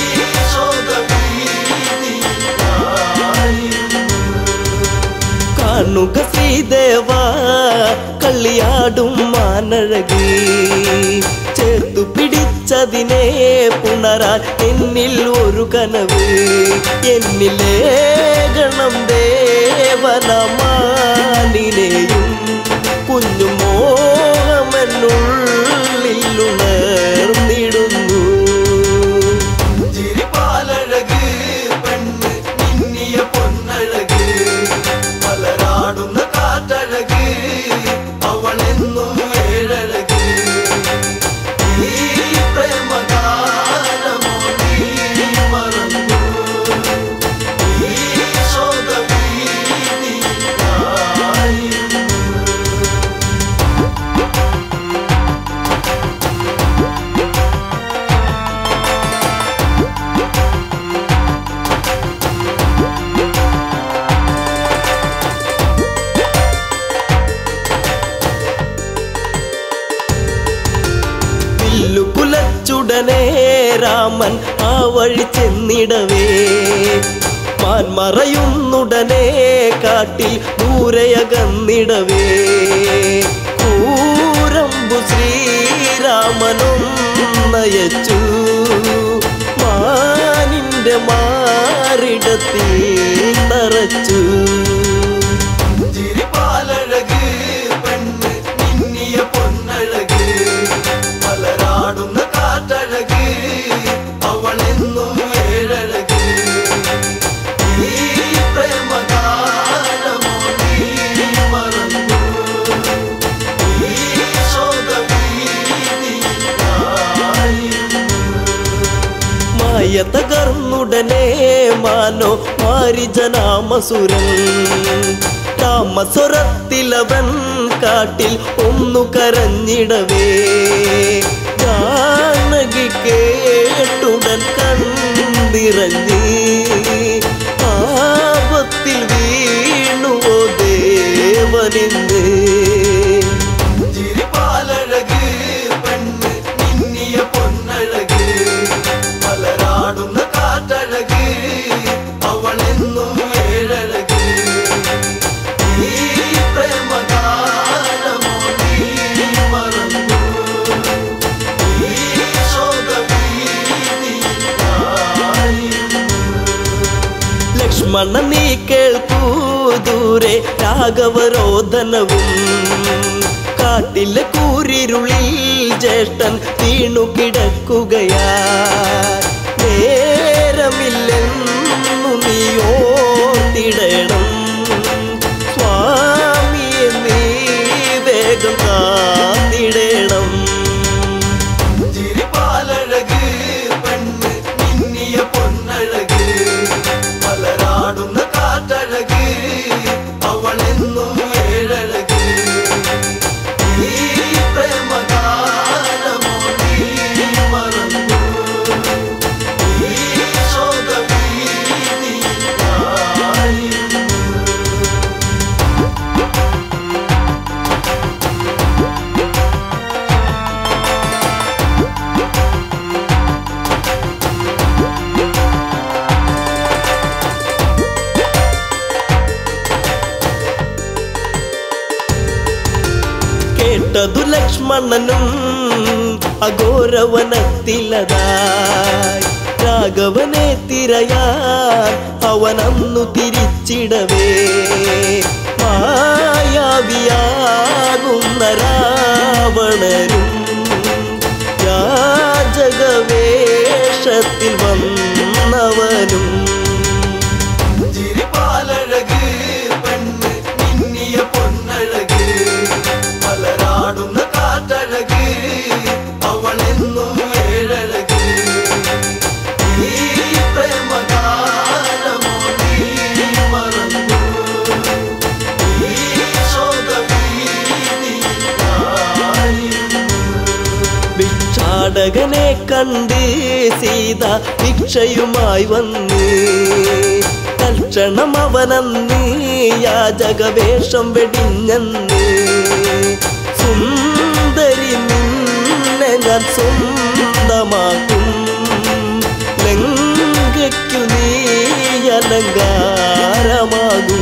ശോകഭീതിയായിരുന്നു കാണുക ശ്രീദേവ കളിയാടും മാനഴകി ചേർത്തു പിടിച്ചതിനെ പുണരാൻ എന്നിൽ ഒരു കനവ് എന്നിലെ ഗണം ദേവനമാനിനെയും കുഞ്ഞു മോഹമെന്നുള്ളിൽ ഉണർന്നിടുന്നു ചിരിപ്പാലഴക് പെണ്ണ് മിന്നിയ പൊന്നഴക് മലരാടുന്ന കാറ്റഴക് അവളെന്നും ഏഴഴക് ഈ പ്രേമഗാനമോ നീ മറന്നു ഈ ശോകഭീതിയായിരുന്നു കുലച്ചുടനെ രാമൻ ആ വഴി ചെന്നിടവേ മാൻമറയുന്നുടനെ കാട്ടിൽ ദൂരയകന്നിടവേ കൂരമ്പു ശ്രീരാമനും നയച്ചു മാനിന്റെ മാറിടത്തിൽ തറച്ചു ചിരിപ്പാലഴക് പെണ്ണ് മിന്നിയ പൊന്നഴക് മലരാടുന്ന കാറ്റഴക് അവളെന്നും ഏഴഴക് ഈ പ്രേമഗാനമോ നീ മറന്നു ഈ ശോകഭീതിയായിരുന്നു മായ തകർന്നുടനെ മാനോ മാരിജനാമസുരൻ താമസ്വരത്തിലവൻ കാട്ടിൽ ഒന്നു കരഞ്ഞിടവേ ജാനകി കേട്ടുടൻ കണ്ടിറങ്ങി ആപത്തിൽ വീണുവോ ദേവനിന്ന് ചിരിപ്പാലഴക് പെണ്ണ് മിന്നിയ പൊന്നഴക് മലരാടുന്ന കാറ്റഴക് അവളെന്നും ഏഴഴക് ഈ പ്രേമഗാനമോ നീ മറന്നു ഈ ശോകഭീതിയായിരുന്നു ലക്ഷ്മണ നീ കേൾക്കൂ ദൂരെ രാഘവരോധനവും കാട്ടിലെ കൂരിരുളിൽ ജ്യേഷ്ഠൻ വീണു കിടക്കുകയാ നേരമില്ലെന്നു നീ ഓർത്തിടണം സ്വാമിയെ നീ വേഗം കാത്തിടണം ചിരിപ്പാലഴക് പെണ്ണ് മിന്നിയ പൊന്നഴക് മലരാടുന്ന കാറ്റഴക് അവളെന്നും ഏഴഴക് ഈ പ്രേമഗാനമോ നീ മറന്നു ഈ ശോകഭീതിയായിരുന്നു വിട്ടതു ലക്ഷ്മണനും അഘോരവനത്തിലതായി രാഘവനെ തിരയാൻ അവനന്നു തിരിച്ചിടവേ മായാവിയാകുന്ന രാവണനും യാചകവേഷത്തിൽ വന്നവനും ചിരിപ്പാലഴക് പെണ്ണ് മിന്നിയ പൊന്നഴക് മലരാടുന്ന കാറ്റഴക് അവളെന്നും ഏഴഴക് ഈ പ്രേമഗാനമോ നീ മറന്നു ഈ ശോകഭീതിയായിരുന്നു ഭിക്ഷാടകനെ കണ്ട് സീത ഭിക്ഷയുമായി വന്ന് തൽക്ഷണം അവനന്ന് യാചകവേഷം വെടിഞ്ഞന്ന് സുന്ദരി നിന്നെ ഞാൻ സ്വന്തമാക്കും ലങ്കയ്ക്കു നീ അലങ്കാരമാകും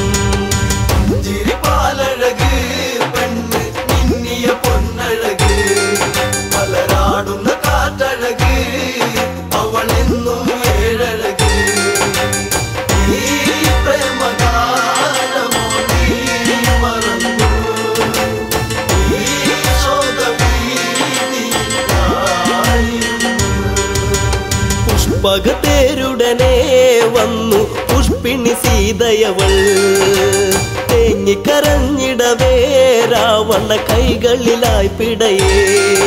ചിരിപ്പാലഴക് പെണ്ണ് മിന്നിയ പൊന്നഴക് മലരാടുന്ന കാറ്റഴക് അവളെന്നും ഏഴഴക് ഈ പ്രേമഗാനമോ നീ മറന്നു ഈ ശോകഭീതിയായിരുന്നു പുഷ്പകത്തേരുടനെ വന്നു പുഷ്പിണി സീതയവൾ തേങ്ങിക്കരഞ്ഞിടവേ രാവണ കൈകളിലായി പിടയേ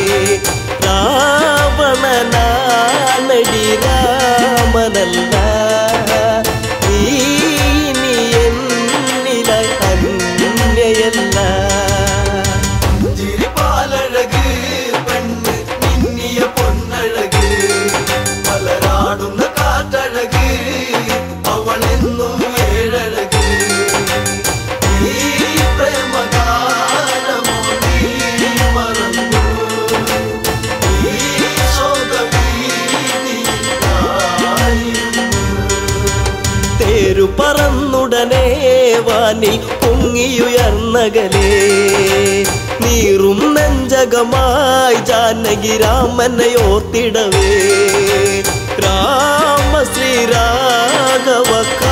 രാവണനാണടി രാമനല്ല നീ ഇനി എന്നിലായി അന്യയല്ല ചിരിപ്പാലഴക് പെണ്ണ് മിന്നിയ പൊന്നഴക് മലരാടുന്ന കാറ്റഴക് അവളെന്നും ഏഴഴക് ഈ പ്രേമഗാനമോ നീ മറന്നു ഈ ശോകഭീതിയായിരുന്നു തേരു പറന്നുടനെ വാനിൽ പൊങ്ങിയുയർന്നകലേ നീറും നെഞ്ചകമായി ജാനകി രാമനെയോർത്തിടവേ രാമ ശ്രീരാഘവ